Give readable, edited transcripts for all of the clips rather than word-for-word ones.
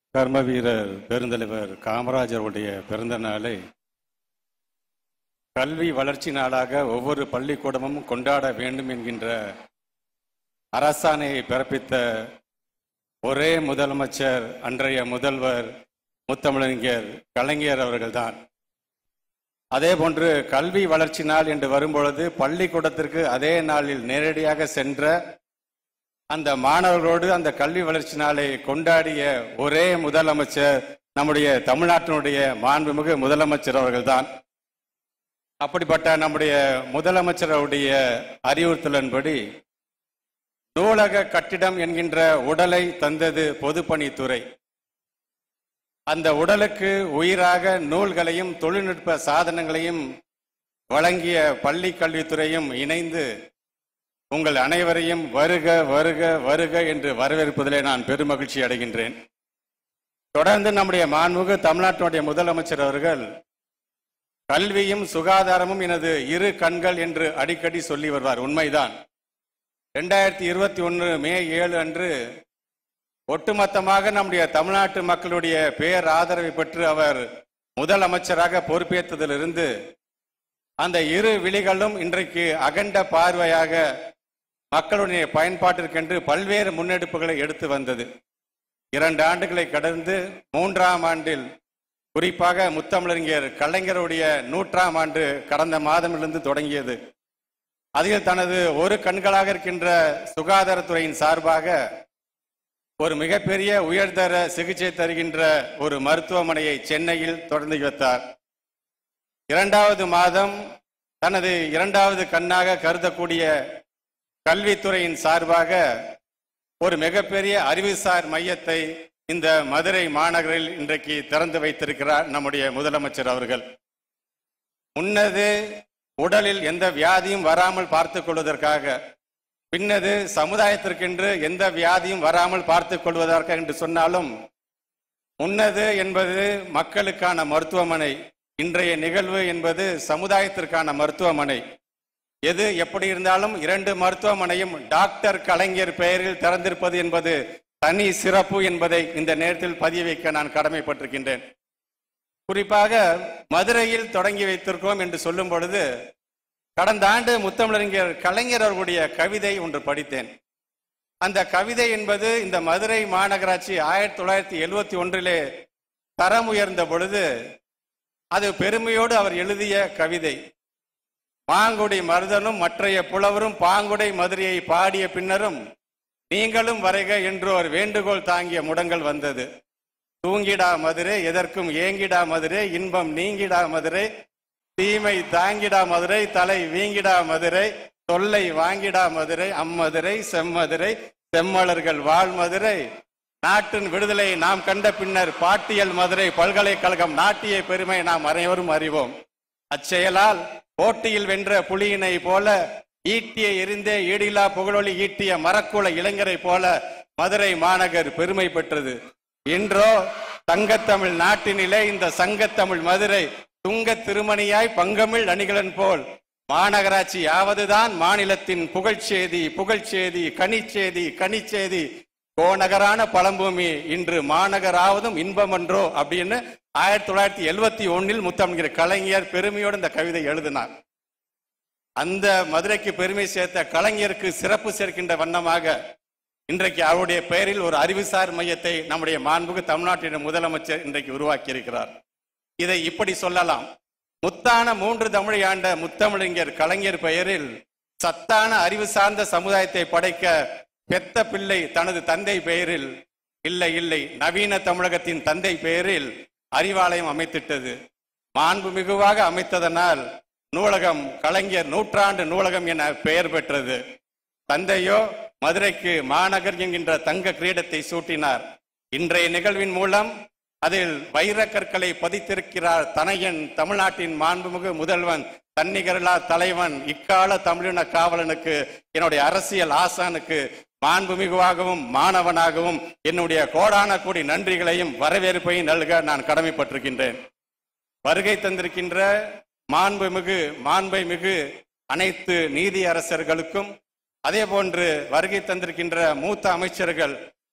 கர்மவீரர் பெருந்தலைவர் காமராஜருடைய பிறந்த நாளை கல்வி வளர்ச்சி நாளாக ஒவ்வொரு பள்ளிக்கூடமும் கொண்டாட வேண்டும் என்கின்ற அரசாணையை பிறப்பித்த ஒரே முதலமைச்சர் அன்றைய முதல்வர் முத்தமிழறிஞர் கலைஞர் அவர்கள்தான். அதே போன்று கல்வி வளர்ச்சி நாள் என்று வரும்பொழுது பள்ளிக்கூடத்திற்கு அதே நாளில் நேரடியாக சென்ற அந்த மாணவர்களோடு அந்த கல்வி வளர்ச்சி நாளை கொண்டாடிய ஒரே முதலமைச்சர் நம்முடைய தமிழ்நாட்டினுடைய மாண்புமிகு முதலமைச்சர் அவர்கள்தான். அப்படிப்பட்ட நம்முடைய முதலமைச்சருடைய அறிவுறுத்தலின்படி நூலக கட்டிடம் என்கின்ற உடலை தந்தது பொதுப்பணித்துறை. அந்த உடலுக்கு உயிராக நூல்களையும் தொழில்நுட்ப சாதனங்களையும் வழங்கிய பள்ளி கல்வித்துறையும் இணைந்து உங்கள் அனைவரையும் வருக வருக வருக என்று வரவேற்பதிலே நான் பெருமகிழ்ச்சி அடைகின்றேன். தொடர்ந்து நம்முடைய மாண்புமிகு தமிழ்நாட்டினுடைய முதலமைச்சர் அவர்கள் கல்வியும் சுகாதாரமும் எனது இரு கண்கள் என்று அடிக்கடி சொல்லி வருவார். உண்மைதான். 2021 மே 7 அன்று ஒட்டுமொத்தமாக நம்முடைய தமிழ்நாட்டு மக்களுடைய பேர் ஆதரவை பெற்று அவர் முதலமைச்சராக பொறுப்பேற்றதிலிருந்து அந்த இரு விழிகளும் இன்றைக்கு அகண்ட பார்வையாக மக்களுடைய பயன்பாட்டிற்கென்று பல்வேறு முன்னெடுப்புகளை எடுத்து வந்தது. 2 ஆண்டுகளை கடந்து 3ஆம் ஆண்டில் குறிப்பாக முத்தமிழறிஞர் கலைஞருடைய 100ஆம் ஆண்டு கடந்த மாதமிலிருந்து தொடங்கியது. அதில் தனது ஒரு கண்களாக இருக்கின்ற சுகாதாரத்துறையின் சார்பாக ஒரு மிகப்பெரிய உயர்தர சிகிச்சை தருகின்ற ஒரு மருத்துவமனையை சென்னையில் தொடங்கி வைத்தார். 2வது மாதம் தனது 2வது கண்ணாக கருதக்கூடிய கல்வித்துறையின் சார்பாக ஒரு மிகப்பெரிய அறிவுசார் மையத்தை இந்த மதுரை மாநகரில் இன்றைக்கு திறந்து வைத்திருக்கிறார் நம்முடைய முதலமைச்சர் அவர்கள். முன்னது உடலில் எந்த வியாதியும் வராமல் பார்த்துக் கொள்வதற்காக, பின்னது சமுதாயத்திற்கென்று எந்த வியாதியும் வராமல் பார்த்துக் கொள்வதற்காக என்று சொன்னாலும் முன்னது என்பது மக்களுக்கான மருத்துவமனை, இன்றைய நிகழ்வு என்பது சமுதாயத்திற்கான மருத்துவமனை. எது எப்படி இருந்தாலும் 2 மருத்துவமனையும் டாக்டர் கலைஞர் பெயரில் திறந்திருப்பது என்பது தனி சிறப்பு என்பதை இந்த நேரத்தில் பதிய வைக்க நான் கடமைப்பட்டிருக்கின்றேன். குறிப்பாக மதுரையில் தொடங்கி வைத்திருக்கோம் என்று சொல்லும் பொழுது கடந்த ஆண்டு முத்தமிழறிஞர் கலைஞர் அவர்களுடைய கவிதை ஒன்று படித்தேன். அந்த கவிதை என்பது இந்த மதுரை மாநகராட்சி 1971 தரம் உயர்ந்த பொழுது அது பெருமையோடு அவர் எழுதிய கவிதை. மாங்குடி மருதனும் மற்றைய புலவரும் பாங்குடை மதுரையை பாடிய பின்னரும் நீங்களும் வரைக என்று ஒரு வேண்டுகோள் தாங்கிய முடங்கள் வந்தது. தூங்கிடா மதுரை எதற்கும் ஏங்கிடா மதுரை, இன்பம் நீங்கிடா மதுரை, தீமை தாங்கிடா மதுரை, தலை வீங்கிடா மதுரை, தொல்லை வாங்கிடா மதுரை, அம்மதுரை செம்மதுரை செம்மலர்கள் வாழ் மதுரை, நாட்டின் விடுதலை நாம் கண்ட பின்னர் பாட்டியல் மதுரை பல்கலைக்கழகம் நாட்டிய பெருமை நாம் அனைவரும் அறிவோம். அச்செயலால் போட்டியில் வென்ற புலியினை போல ஈட்டிய எரிந்தே ஈடிலா புகழொலி ஈட்டிய மரக்குல இளைஞரை போல மதுரை மாநகர் பெருமை பெற்றது. இன்றோ தங்கத்தமிழ் நாட்டினிலே இந்த சங்கத்தமிழ் மதுரை துங்க திருமணியாய் பங்கமிழ் அணிகளன் போல் மாநகராட்சி யாவதுதான் மாநிலத்தின் புகழ்ச்சேதி புகழ்ச்சேதி கனிச்சேதி கனிச்சேதி கோநகரான பழம்பூமி இன்று மாநகராவதும் இன்பமன்றோ அப்படின்னு 1971 முத்தமிழர் கலைஞர் பெருமையோடு இந்த கவிதை எழுதினார். அந்த மதுரைக்கு பெருமை சேர்த்த கலைஞருக்கு சிறப்பு சேர்க்கின்ற வண்ணமாக இன்றைக்கு அவருடைய பெயரில் ஒரு அறிவுசார் மையத்தை நம்முடைய மாண்புமிகு தமிழ்நாட்டின் முதலமைச்சர் இன்றைக்கு உருவாக்கி இருக்கிறார். இதை இப்படி சொல்லலாம். முத்தான 3 தமிழை ஆண்ட முத்தமிழறிஞர் கலைஞர் பெயரில் சத்தான அறிவு சார்ந்த சமுதாயத்தை படைக்க பெத்த பிள்ளை தனது தந்தை பெயரில் இல்லை இல்லை நவீன தமிழகத்தின் தந்தை பெயரில் அறிவாலயம் அமைத்திட்டது. மாண்பு மிகுவாக அமைத்ததனால் நூலகம் கலைஞர் 100ஆண்டு நூலகம் என பெயர் பெற்றது. தந்தையோ மதுரைக்கு மாநகர் என்கின்ற தங்க கிரீடத்தை சூட்டினார். இன்றைய நிகழ்வின் மூலம் அதில் வைர கற்களை பதித்திருக்கிறார் தனையன் தமிழ்நாட்டின் மாண்புமிகு முதல்வன் தன்னிகரலா தலைவன் இக்கால தமிழின காவலனுக்கு என்னுடைய அரசியல் ஆசானுக்கு மாண்புமிகுவாகவும் மாணவனாகவும் என்னுடைய கோடான கோடி நன்றிகளையும் வரவேற்பையும் நல்க நான் கடமைப்பட்டிருக்கின்றேன். வருகை தந்திருக்கின்ற மாண்பை மிகு அனைத்து நீதி அரசர்களுக்கும் அதே போன்று வருகை தந்திருக்கின்ற மூத்த அமைச்சர்கள்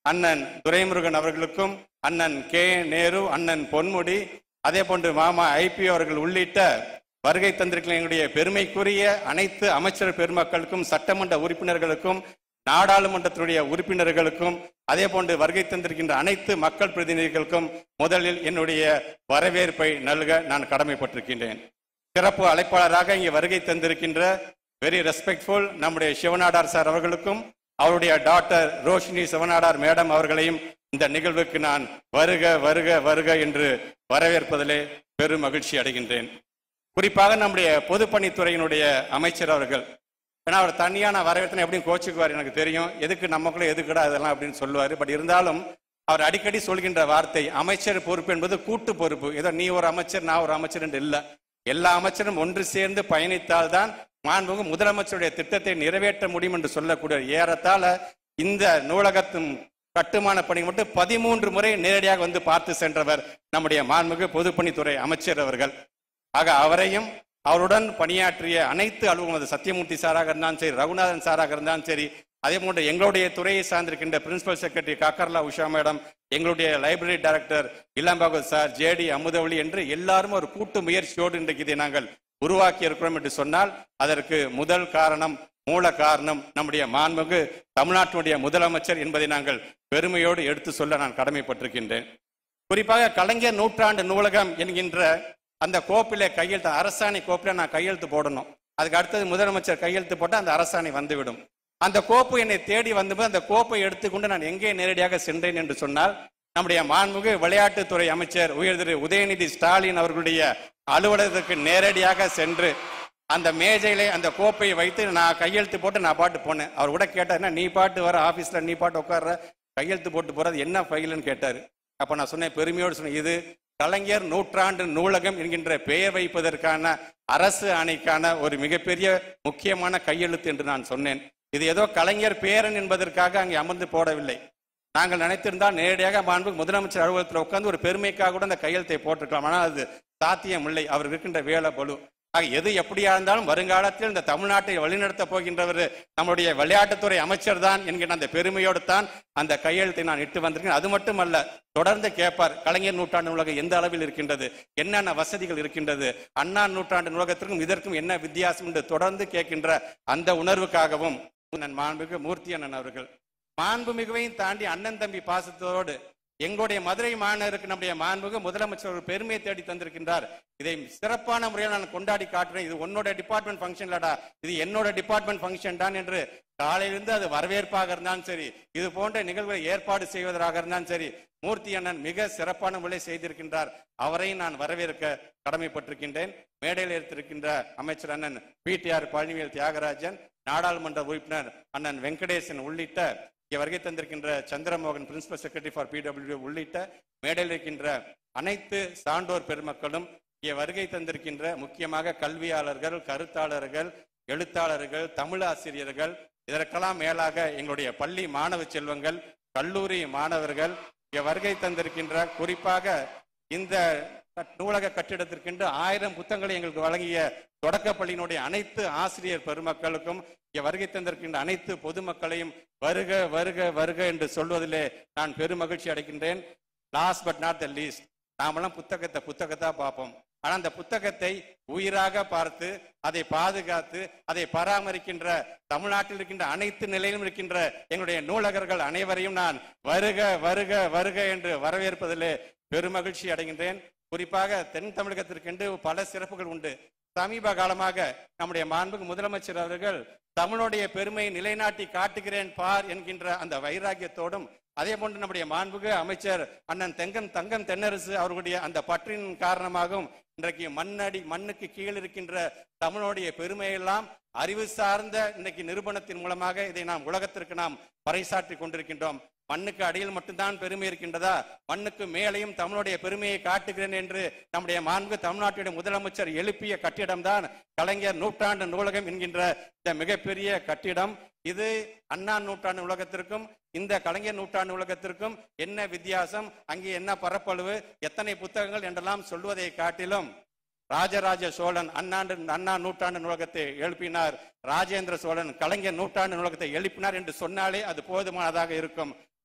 அண்ணன் துரைமுருகன் அவர்களுக்கும், அண்ணன் கே நேரு, அண்ணன் பொன்முடி, அதே போன்று மாமா ஐபி அவர்கள் உள்ளிட்ட வருகை தந்திருக்கிற எங்களுடைய பெருமைக்குரிய அனைத்து அமைச்சர் பெருமக்களுக்கும், சட்டமன்ற உறுப்பினர்களுக்கும், நாடாளுமன்றத்தினுடைய உறுப்பினர்களுக்கும், அதே போன்று வருகை தந்திருக்கின்ற அனைத்து மக்கள் பிரதிநிதிகளுக்கும் முதலில் என்னுடைய வரவேற்பை நல்க நான் கடமைப்பட்டிருக்கின்றேன். சிறப்பு அழைப்பாளராக இங்கே வருகை தந்திருக்கின்ற வெரி ரெஸ்பெக்ட்ஃபுல் நம்முடைய சிவநாடார் சார் அவர்களுக்கும், அவருடைய டாக்டர் ரோஷினி சிவநாடார் மேடம் அவர்களையும் இந்த நிகழ்வுக்கு நான் வருக வருக வருக என்று வரவேற்பதிலே பெரும் மகிழ்ச்சி அடைகின்றேன். குறிப்பாக நம்முடைய பொதுப்பணித்துறையினுடைய அமைச்சர் அவர்கள், ஏன்னா அவர் தனியான வரவேற்பனை எப்படியும் கோச்சுக்குவார், எனக்கு தெரியும், எதுக்கு நமக்குள்ள எதுக்குடா அதெல்லாம் அப்படின்னு சொல்லுவார். பட் இருந்தாலும் அவர் அடிக்கடி சொல்கின்ற வார்த்தை, அமைச்சர் பொறுப்பு என்பது கூட்டு பொறுப்பு. ஏதோ நீ ஒரு அமைச்சர் நான் ஒரு அமைச்சர் என்று இல்லை, எல்லா அமைச்சரும் ஒன்று சேர்ந்து பயணித்தால்தான் மாண்புமிகு முதலமைச்சருடைய திட்டத்தை நிறைவேற்ற முடியும் என்று சொல்லக்கூடிய ஏறத்தாழ இந்த நூலகத்தின் கட்டுமான பணி மட்டும் 13 முறை நேரடியாக வந்து பார்த்து சென்றவர் நம்முடைய மாண்புமிகு பொதுப்பணித்துறை அமைச்சர் அவர்கள். ஆக அவரையும் அவருடன் பணியாற்றிய அனைத்து அலுவலகம், சத்தியமூர்த்தி சாராக இருந்தாலும் சரி, ரகுநாதன் சாராக இருந்தாலும் சரி, அதே போன்று எங்களுடைய துறையை சார்ந்திருக்கின்ற principal secretary Kakarla Usha madam, எங்களுடைய library director Ilambahavath sir, JD Amudhavalli என்று எல்லாரும் ஒரு கூட்டு முயற்சியோடு இன்றைக்கு இதை நாங்கள் உருவாக்கி இருக்கிறோம் என்று சொன்னால் அதற்கு முதல் காரணம், மூல காரணம் நம்முடைய மாண்புமிகு தமிழ்நாட்டினுடைய முதலமைச்சர் என்பதை நாங்கள் பெருமையோடு எடுத்து சொல்ல நான் கடமைப்பட்டிருக்கின்றேன். குறிப்பாக கலைஞர் நூற்றாண்டு நூலகம் என்கின்ற அந்த கோப்பிலே கையெழுத்து, அரசாணை கோப்பில நான் கையெழுத்து போடணும். அதுக்கு அடுத்தது முதலமைச்சர் கையெழுத்து போட்டால் அந்த அரசாணை வந்துவிடும். அந்த கோப்பு என்னை தேடி வந்தபோது அந்த கோப்பை எடுத்துக்கொண்டு நான் எங்கே நேரடியாக சென்றேன் என்று சொன்னால், நம்முடைய மாண்புமிகு விளையாட்டுத்துறை அமைச்சர் உயர் திரு உதயநிதி ஸ்டாலின் அவர்களுடைய அலுவலகத்துக்கு நேரடியாக சென்று அந்த மேஜையிலே அந்த கோப்பையை வைத்து நான் கையெழுத்து போட்டு நான் பாட்டு போனேன். அவர் கூட கேட்டார், நீ பாட்டு வர ஆபீஸ்ல நீ பாட்டு உட்கார்ற, கையெழுத்து போட்டு போறது என்ன ஃபைல்னு கேட்டார். அப்ப நான் சொன்னேன், பெருமையோடு சொன்னேன், இது கலைஞர் நூற்றாண்டு நூலகம் என்கின்ற பெயர் வைப்பதற்கான அரசு ஆணைக்கான ஒரு மிகப்பெரிய முக்கியமான கையெழுத்து என்று நான் சொன்னேன். இது ஏதோ கலைஞர் பேரன் என்பதற்காக அங்கே அமர்ந்து போடவில்லை. நாங்கள் நினைத்திருந்தால் நேரடியாக மாண்புமிகு முதலமைச்சர் அலுவலகத்தில் உட்கார்ந்து ஒரு பெருமைக்காக கூட அந்த கையெழுத்தை போட்டிருக்கலாம். ஆனால் அது சாத்தியம் இல்லை, அவர் இருக்கின்ற வேலை பலு. ஆக எது எப்படியா இருந்தாலும் வருங்காலத்தில் இந்த தமிழ்நாட்டை வழிநடத்த போகின்றவர் நம்முடைய விளையாட்டுத்துறை அமைச்சர் தான் என்கிற அந்த பெருமையோடு தான் அந்த கையெழுத்தை நான் இட்டு வந்திருக்கேன். அது மட்டுமல்ல, தொடர்ந்து கேட்பார், கலைஞர் நூற்றாண்டு நூலகம் எந்த அளவில் இருக்கின்றது, என்னென்ன வசதிகள் இருக்கின்றது, அண்ணா நூற்றாண்டு நூலகத்திற்கும் இதற்கும் என்ன வித்தியாசம் என்று தொடர்ந்து கேட்கின்ற அந்த உணர்வுக்காகவும் மாண்புமிகு மூர்த்தி அண்ணன் அவர்கள் மாண்புமிகுவையும் தாண்டி அண்ணன் தம்பி பாசத்தோடு எங்களுடைய மதுரை மாநகருக்கு நம்முடைய மாண்புமிகு முதலமைச்சர் ஒரு பெருமையை தேடி தந்திருக்கின்றார். இதை சிறப்பான முறையில் நான் கொண்டாடி காட்டுறேன். இது உன்னோட டிபார்ட்மெண்ட் ஃபங்க்ஷன் இல்லடா, இது என்னோட டிபார்ட்மெண்ட் ஃபங்க்ஷன் தான் என்று காலையிலிருந்து அது வரவேற்பாக இருந்தாலும் சரி, இது போன்ற நிகழ்வுகளை ஏற்பாடு செய்வதாக இருந்தாலும் சரி, மூர்த்தி அண்ணன் மிக சிறப்பான முறையில் செய்திருக்கின்றார். அவரை நான் வரவேற்க கடமைப்பட்டிருக்கின்றேன். மேடையில் எடுத்திருக்கின்ற அமைச்சர் அண்ணன் பிடிஆர் பழனிவேல் தியாகராஜன், நாடாளுமன்ற உறுப்பினர் அண்ணன் வெங்கடேசன் உள்ளிட்ட வருகை தந்திருக்கின்ற Chandramohan principal secretary for PW உள்ளிட்ட மேடையில் இருக்கின்ற அனைத்து சான்றோர் பெருமக்களும், இங்கே வருகை தந்திருக்கின்ற முக்கியமாக கல்வியாளர்கள், கருத்தாளர்கள், எழுத்தாளர்கள், தமிழ் ஆசிரியர்கள், இதற்கெல்லாம் மேலாக எங்களுடைய பள்ளி மாணவ செல்வங்கள், கல்லூரி மாணவர்கள், இங்கே வருகை தந்திருக்கின்ற குறிப்பாக இந்த நூலக கட்டிடத்திற்கென்று 1000 புத்தகங்களை எங்களுக்கு வழங்கிய தொடக்கப்பள்ளியினுடைய அனைத்து ஆசிரியர் பெருமக்களுக்கும், இங்கே வருகை தந்திருக்கின்ற அனைத்து பொதுமக்களையும் வருக வருக வருக என்று சொல்வதிலே நான் பெரும் மகிழ்ச்சி அடைகின்றேன். Last but not the least, நாமெல்லாம் புத்தகத்தை பார்ப்போம். ஆனால் அந்த புத்தகத்தை உயிராக பார்த்து அதை பாதுகாத்து அதை பராமரிக்கின்ற தமிழ்நாட்டில் இருக்கின்ற அனைத்து நிலையிலும் இருக்கின்ற எங்களுடைய நூலகர்கள் அனைவரையும் நான் வருக வருக வருக என்று வரவேற்பதிலே பெருமகிழ்ச்சி அடைகின்றேன். குறிப்பாக தென் தமிழகத்திற்கென்று பல சிறப்புகள் உண்டு. சமீப காலமாக நம்முடைய மாண்புமிகு முதலமைச்சர் அவர்கள் தமிழுடைய பெருமையை நிலைநாட்டி காட்டுகிறேன் பார் என்கின்ற அந்த வைராக்கியத்தோடும், அதே போன்று நம்முடைய மாண்புமிகு அமைச்சர் அண்ணன் தங்கம் தென்னரசு அவர்களுடைய அந்த பற்றின் காரணமாகவும் இன்றைக்கு மண்ணுக்கு கீழ் இருக்கின்ற தமிழுடைய பெருமையெல்லாம் அறிவு சார்ந்த இன்னைக்கு நிரூபணத்தின் மூலமாக இதை நாம் உலகத்திற்கு நாம் பறைசாற்றி கொண்டிருக்கின்றோம். மண்ணுக்கு அடியில் மட்டும்தான் பெருமை இருக்கின்றதா, மண்ணுக்கு மேலையும் தமிழுடைய பெருமையை காட்டுகிறேன் என்று நம்முடைய மாண்பு தமிழ்நாட்டுடைய முதலமைச்சர் எழுப்பிய கட்டிடம் தான் கலைஞர் நூற்றாண்டு நூலகம் என்கின்ற இந்த மிகப்பெரிய கட்டிடம். இது அண்ணா நூற்றாண்டு நூலகத்திற்கும் இந்த கலைஞர் நூற்றாண்டு நூலகத்திற்கும் என்ன வித்தியாசம், அங்கே என்ன பரப்பளவு, எத்தனை புத்தகங்கள் என்றெல்லாம் சொல்வதை காட்டிலும், ராஜராஜ சோழன் அண்ணா நூற்றாண்டு நூலகத்தை எழுப்பினார், ராஜேந்திர சோழன் கலைஞர் நூற்றாண்டு நூலகத்தை எழுப்பினார் என்று சொன்னாலே அது போதுமானதாக இருக்கும்.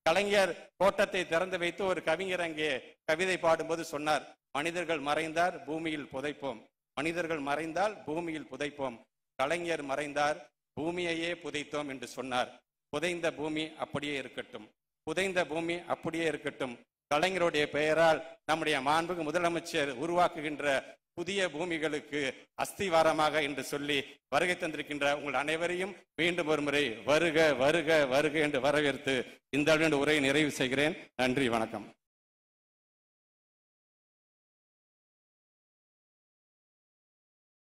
கலைஞர் கோட்டத்தை திறந்து வைத்து ஒரு கவிஞர் அங்கே கவிதை பாடும்போது சொன்னார், மனிதர்கள் மறைந்தார் பூமியில் புதைப்போம், மனிதர்கள் மறைந்தால் பூமியில் புதைப்போம், கலைஞர் மறைந்தார் பூமியையே புதைத்தோம் என்று சொன்னார். புதைந்த பூமி அப்படியே இருக்கட்டும், புதைந்த பூமி அப்படியே இருக்கட்டும். கலைஞருடைய பெயரால் நம்முடைய மாண்புக்கு முதலமைச்சர் உருவாக்குகின்ற புதிய பூமிகளுக்கு அஸ்திவாரமாக என்று சொல்லி வருகை தந்திருக்கின்ற உங்கள் அனைவரையும் மீண்டும் ஒரு முறை வருக வருக வருக என்று வரவேற்று இந்த உரையை நிறைவு செய்கிறேன். நன்றி, வணக்கம்.